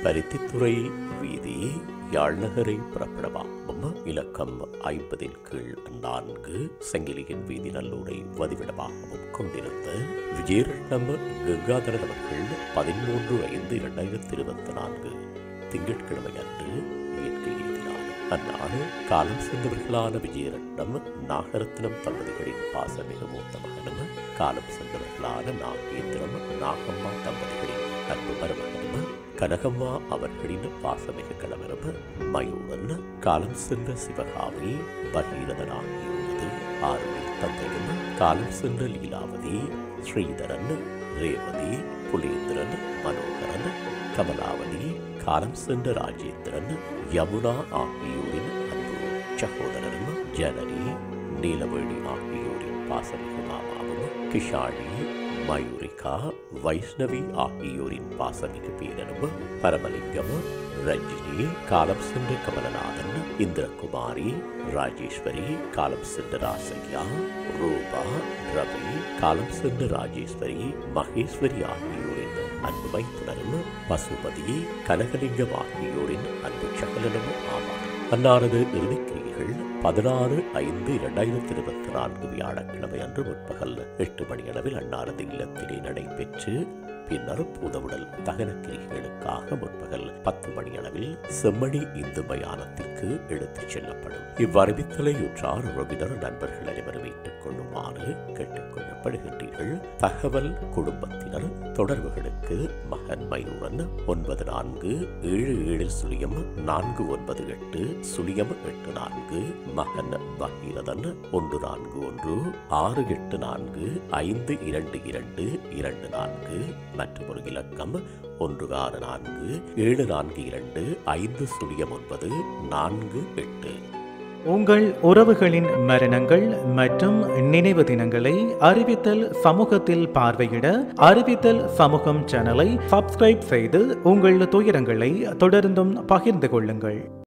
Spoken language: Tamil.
பருத்தித்துறை வீதி யாழ்நகரை புறப்படமாகவும் இலக்கம் 50/4 சங்கிலியின் வீதி நல்லூரை வதிவிடமாகவும் கொண்டிருந்த விஜயரட்னம் கங்காதரன் அவர்கள் 13/5/2024 திங்கட்கிழமை அன்று இயற்கை எய்தினார். அந்நாள் காலம் சென்றவர்களான விஜயரட்னம் நாகரத்னம் தம்பதிகளின் பாசமிகு மூத்த மகனும் காலம் சென்றவர்களான நாகேந்திரம் நாகம்மா தம்பதிகளின் அன்பு மருமகனும் கனகம்மா அவர்களின் பாசமிகு கணவரும் மயூரன் காலம் சென்ற சிவகாமி பகீரதன் ஆகியோரது ஆறுமை தந்தையும் காலம் சென்ற லீலாவதி ஸ்ரீதரன் ரேவதி புலேந்திரன் மனோகரன் கமலாவதி காலம் சென்ற ராஜேந்திரன் யமுனா ஆகியோரின் அன்பு சகோதரரும் ஜனனி நீலவேணி ஆகியோரின் பாசமிகு மாமாவும் கிஷாணி மயூரிகா வைஷ்ணவி ஆகியோரின் பாசமிகு பேரனும் பரமலிங்கம் ரஞ்சினி காலம் சென்ற கமலநாதன் இந்திரகுமாரி ராஜேஸ்வரி காலம் சென்ற ராசையா ரூபா ரவி காலம் சென்ற ராஜேஸ்வரி மகேஸ்வரி ஆகியோரின் அன்பு மைத்துனரும் பசுபதி கனகலிங்கம் ஆகியோரின் அன்பு சகலனும் ஆவார். அன்னாரது இறுதிக்கிரியைகள் 16/5/2024 வியாழக்கிழமை அன்று முற்பகல் 8 மணியளவில் அன்னாரது இல்லத்திலே நடைபெற்று பின்னர் பூதவுடல் தகன கிரிகளுக்காக முற்பகல் 10 மணியளவில் செம்மணி இந்து மயானத்திற்கு எடுத்துச் செல்லப்படும். இவ்வறிவித்தலை உற்றார் உறவினர் நண்பர்கள் அனைவரும் ஏற்றுக் கொள்ளுமாறு கேட்டுக் கொள்ளப்படுகின்றீர்கள். தகவல் குடும்பத்தினர் தொடர்புகளுக்கு மகன் மயூரன் 9470-498-84 மகன் பகீரதன் 141-684-52224 மற்றும் ஒரு இலக்கம் 164742-50948. உங்கள் உறவுகளின் மரணங்கள் மற்றும் நினைவு தினங்களை அறிவித்தல் சமூகத்தில் பார்வையிட அறிவித்தல் சமூகம் சேனலை சப்ஸ்கிரைப் செய்து உங்கள் துயரங்களை தொடர்ந்தும் பகிர்ந்து கொள்ளுங்கள்.